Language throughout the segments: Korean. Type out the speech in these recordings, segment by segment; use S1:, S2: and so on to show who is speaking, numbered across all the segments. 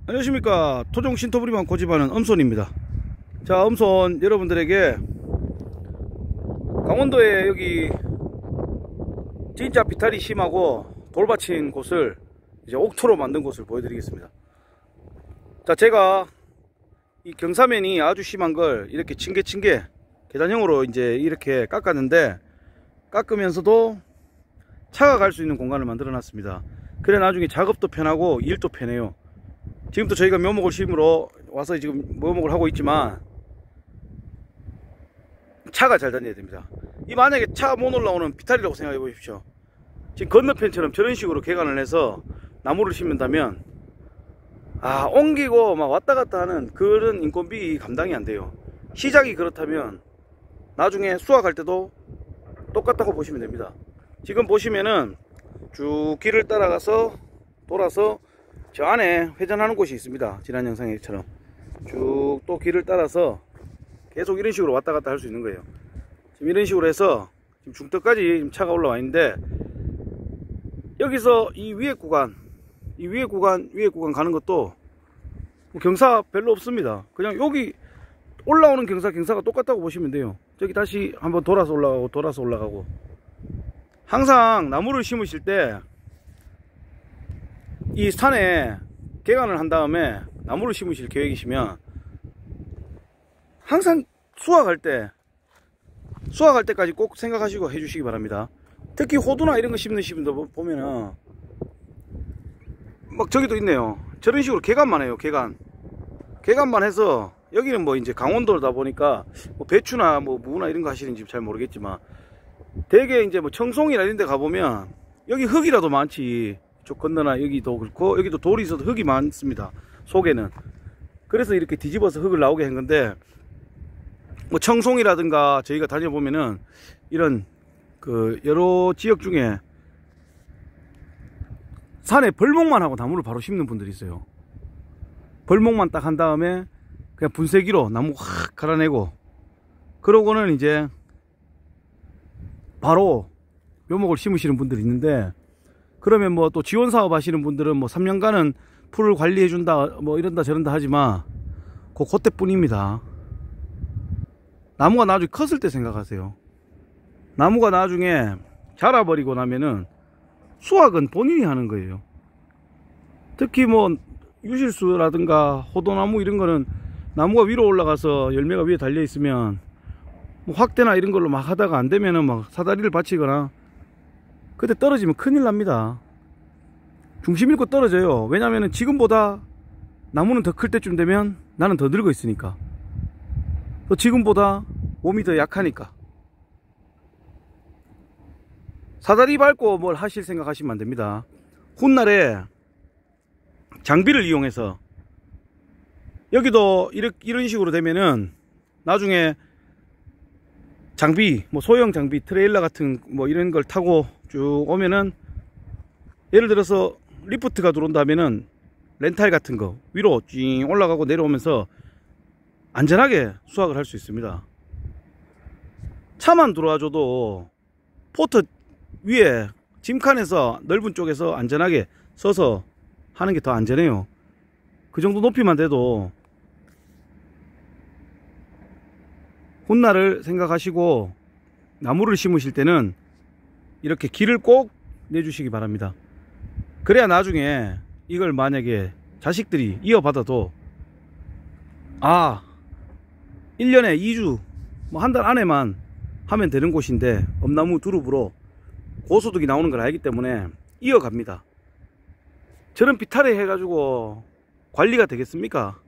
S1: 안녕하십니까. 토종 신토부리만 고집하는 엄손입니다. 자, 엄손 여러분들에게 강원도에 여기 진짜 비탈이 심하고 돌밭인 곳을 이제 옥토로 만든 곳을 보여드리겠습니다. 자, 제가 이 경사면이 아주 심한 걸 이렇게 층계층계 계단형으로 이제 이렇게 깎았는데, 깎으면서도 차가 갈 수 있는 공간을 만들어 놨습니다. 그래 나중에 작업도 편하고 일도 편해요. 지금도 저희가 묘목을 심으러 와서 지금 묘목을 하고 있지만 차가 잘 다녀야 됩니다. 이 만약에 차 못 올라오는 비탈이라고 생각해 보십시오. 지금 건너편처럼 저런 식으로 개간을 해서 나무를 심는다면 옮기고 막 왔다 갔다 하는 그런 인건비 감당이 안 돼요. 시작이 그렇다면 나중에 수확할 때도 똑같다고 보시면 됩니다. 지금 보시면은 쭉 길을 따라가서 돌아서 저 안에 회전하는 곳이 있습니다. 지난 영상에처럼 쭉 또 길을 따라서 계속 이런 식으로 왔다 갔다 할 수 있는 거예요. 지금 이런 식으로 해서 지금 중턱까지 차가 올라와 있는데, 여기서 이 위에 구간 가는 것도 경사 별로 없습니다. 그냥 여기 올라오는 경사가 똑같다고 보시면 돼요. 저기 다시 한번 돌아서 올라가고 항상 나무를 심으실 때 이 산에 개간을 한 다음에 나무를 심으실 계획이시면 항상 수확할 때까지 꼭 생각하시고 해주시기 바랍니다. 특히 호두나 이런 거 심는 분들 보면은 막 저기도 있네요. 저런 식으로 개간만 해요. 개간만 해서, 여기는 뭐 이제 강원도다 보니까 뭐 배추나 뭐 무나 이런 거 하시는지 잘 모르겠지만, 대개 이제 뭐 청송이나 이런 데 가보면 여기 흙이라도 많지. 저 건너나 여기도 그렇고 여기도 돌이 있어도 흙이 많습니다. 속에는. 그래서 이렇게 뒤집어서 흙을 나오게 한 건데, 뭐 청송이라든가 저희가 다녀보면은 이런 그 여러 지역 중에 산에 벌목만 하고 나무를 바로 심는 분들이 있어요. 벌목만 딱 한 다음에 그냥 분쇄기로 나무 확 갈아내고, 그러고는 이제 바로 묘목을 심으시는 분들이 있는데, 그러면 뭐 또 지원 사업 하시는 분들은 뭐 3년간은 풀을 관리해 준다 뭐 이런다 저런다 하지만 그때 뿐입니다. 나무가 나중에 컸을 때 생각하세요. 나무가 나중에 자라버리고 나면은 수확은 본인이 하는 거예요. 특히 뭐 유실수라든가 호도나무 이런 거는 나무가 위로 올라가서 열매가 위에 달려 있으면 뭐 확대나 이런 걸로 막 하다가 안 되면은 막 사다리를 받치거나 그때 떨어지면 큰일 납니다. 중심 잃고 떨어져요. 왜냐면은 지금보다 나무는 더 클 때쯤 되면 나는 더 늙어 있으니까, 또 지금보다 몸이 더 약하니까. 사다리 밟고 뭘 하실 생각 하시면 안 됩니다. 훗날에 장비를 이용해서, 여기도 이런 식으로 되면은 나중에 장비, 뭐 소형 장비, 트레일러 같은 뭐 이런 걸 타고 쭉 오면은, 예를 들어서 리프트가 들어온다면은 렌탈 같은 거 위로 쭉 올라가고 내려오면서 안전하게 수확을 할 수 있습니다. 차만 들어와줘도 포터 위에 짐칸에서 넓은 쪽에서 안전하게 서서 하는 게 더 안전해요. 그 정도 높이만 돼도 훗날을 생각하시고 나무를 심으실 때는 이렇게 길을 꼭 내주시기 바랍니다. 그래야 나중에 이걸 만약에 자식들이 이어받아도 1년에 2주 뭐 한 달 안에만 하면 되는 곳인데 엄나무 두릅으로 고소득이 나오는 걸 알기 때문에 이어갑니다. 저런 비탈에 해가지고 관리가 되겠습니까?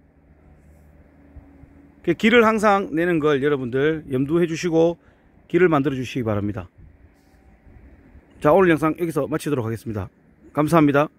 S1: 길을 항상 내는 걸 여러분들 염두해 주시고 길을 만들어 주시기 바랍니다. 자, 오늘 영상 여기서 마치도록 하겠습니다. 감사합니다.